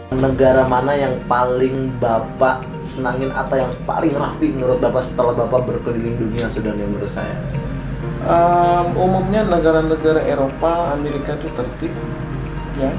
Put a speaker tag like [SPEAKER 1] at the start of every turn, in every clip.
[SPEAKER 1] Negara mana yang paling Bapak senangin atau yang paling rapi menurut Bapak setelah Bapak berkeliling dunia sudah nih menurut saya?
[SPEAKER 2] Umumnya negara-negara Eropa, Amerika itu tertib, ya.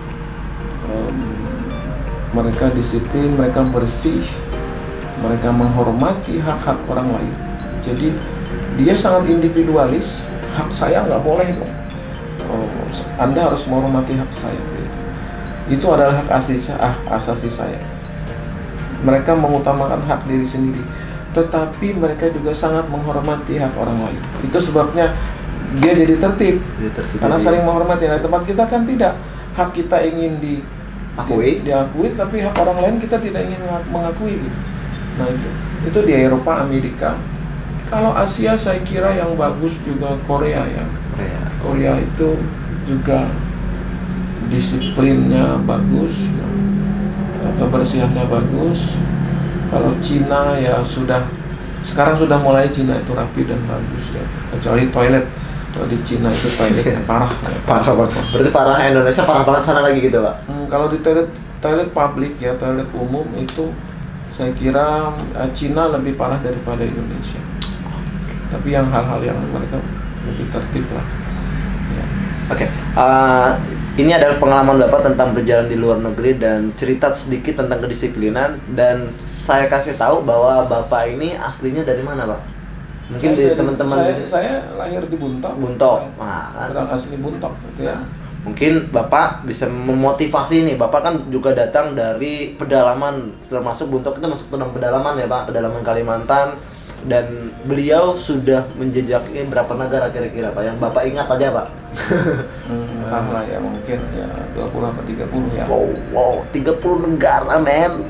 [SPEAKER 2] Mereka disiplin, mereka bersih, mereka menghormati hak-hak orang lain. Jadi dia sangat individualis. Hak saya nggak boleh dong. Anda harus menghormati hak saya. Gitu. Itu adalah hak asasi saya. Mereka mengutamakan hak diri sendiri, tetapi mereka juga sangat menghormati hak orang lain. Itu sebabnya dia jadi tertib, karena saling menghormati. Nah, tempat kita kan tidak. Hak kita ingin diakui, tapi hak orang lain kita tidak ingin mengakui gitu. Nah itu di Eropa, Amerika. Kalau Asia saya kira yang bagus juga Korea ya. Korea itu juga disiplinnya bagus, kebersihannya bagus. Kalau Cina ya sekarang sudah mulai Cina itu rapi dan bagus ya. Kecuali toilet. Kalau di Cina itu toiletnya parah
[SPEAKER 1] banget. Berarti parah Indonesia parah banget sana lagi gitu Pak?
[SPEAKER 2] Kalau di toilet publik ya, toilet umum itu saya kira Cina lebih parah daripada Indonesia. Tapi yang hal-hal yang mereka lebih tertib lah. Ya.
[SPEAKER 1] Oke. Ini adalah pengalaman Bapak tentang berjalan di luar negeri dan cerita sedikit tentang kedisiplinan, dan saya kasih tahu bahwa Bapak ini aslinya dari mana Pak? Mungkin dari teman-teman.
[SPEAKER 2] Saya lahir di Buntok. Orang asli Buntok gitu ya.
[SPEAKER 1] Mungkin Bapak bisa memotivasi nih. Bapak kan juga datang dari pedalaman, termasuk Buntok itu masuk dalam pedalaman ya Pak, pedalaman Kalimantan. Dan beliau sudah menjejaki berapa negara kira-kira Pak? Yang Bapak ingat aja Pak?
[SPEAKER 2] Entahlah ya, mungkin ya 20 atau 30 ya.
[SPEAKER 1] Wow, 30 negara men.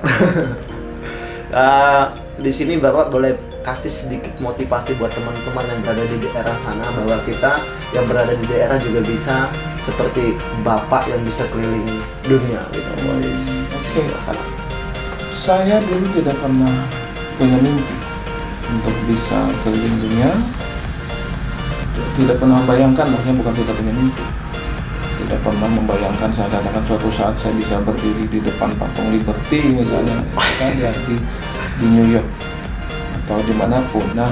[SPEAKER 1] Di sini Bapak boleh kasih sedikit motivasi buat teman-teman yang berada di daerah sana, bahwa kita yang berada di daerah juga bisa seperti Bapak yang bisa keliling dunia gitu.
[SPEAKER 2] Oke. Saya dulu tidak pernah punya mimpi untuk bisa keliling dunia. Tidak pernah membayangkan, maksudnya bukan tidak punya mimpi. Tidak pernah membayangkan seakan-akan suatu saat saya bisa berdiri di depan patung Liberty misalnya, ya, di New York atau dimanapun. Nah,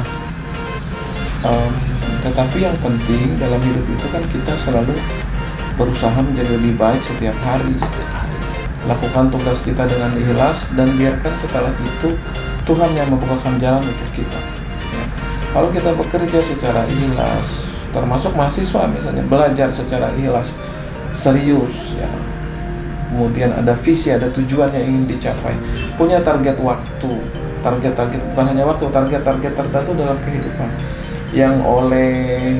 [SPEAKER 2] tetapi yang penting dalam hidup itu kan kita selalu berusaha menjadi lebih baik setiap hari. Lakukan tugas kita dengan ikhlas dan biarkan setelah itu Tuhan yang membukakan jalan untuk kita. Ya. Kalau kita bekerja secara ikhlas, termasuk mahasiswa misalnya, belajar secara ikhlas, serius, ya. Kemudian ada visi, ada tujuan yang ingin dicapai, punya target waktu, target bukan hanya waktu, target tertentu dalam kehidupan yang oleh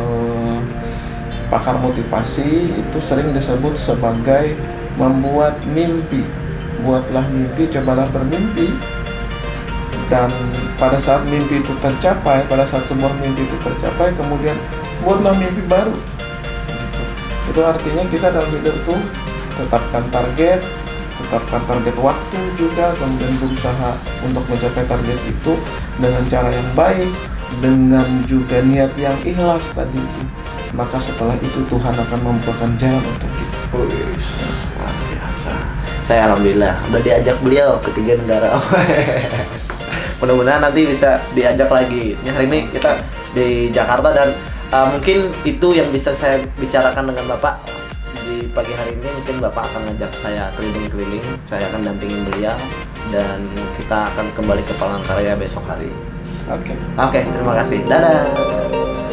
[SPEAKER 2] pakar motivasi itu sering disebut sebagai membuat mimpi. Buatlah mimpi, cobalah bermimpi, dan pada saat mimpi itu tercapai, pada saat sebuah mimpi itu tercapai, kemudian buatlah mimpi baru. Itu artinya kita dalam hidup itu tetapkan target waktu juga, kemudian berusaha untuk mencapai target itu dengan cara yang baik, dengan juga niat yang ikhlas tadi itu. Maka setelah itu Tuhan akan membukakan jalan untuk kita.
[SPEAKER 1] Luar biasa. Saya alhamdulillah udah diajak beliau ke 3 negara. Mudah-mudahan nanti bisa diajak lagi. Ini hari ini kita di Jakarta, dan mungkin itu yang bisa saya bicarakan dengan Bapak di pagi hari ini. Mungkin Bapak akan ngajak saya keliling-keliling, saya akan dampingin beliau, dan kita akan kembali ke Palangkaraya besok hari.
[SPEAKER 2] Oke.
[SPEAKER 1] Terima kasih. Dadah.